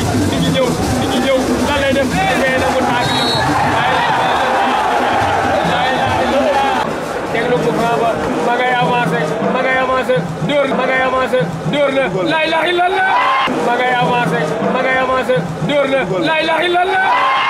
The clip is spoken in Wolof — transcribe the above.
nit ñi ñëw lan lay def ngay na mu taag déglu ko ba ma ngay avancé dóor na la ilaha illallah ma ngay avancé dóor na la ilaha illallah